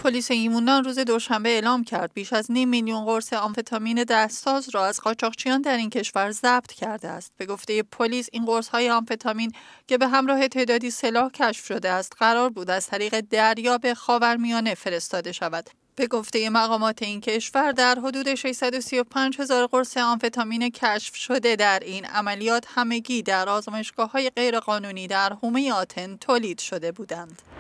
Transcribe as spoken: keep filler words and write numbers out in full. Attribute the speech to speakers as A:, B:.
A: پلیس ایمونان روز دوشنبه اعلام کرد بیش از نیم میلیون قرص آمفتامین دستساز را از قاچاقچیان در این کشور ضبط کرده است. به گفته پلیس این قرص‌های آمفتامین که به همراه تعدادی سلاح کشف شده است، قرار بود از طریق دریا به خاورمیانه فرستاده شود. به گفته مقامات این کشور در حدود ششصد و سی و پنج هزار قرص آمفتامین کشف شده در این عملیات همگی در آزمایشگاه‌های غیرقانونی در حومه آتن تولید شده بودند.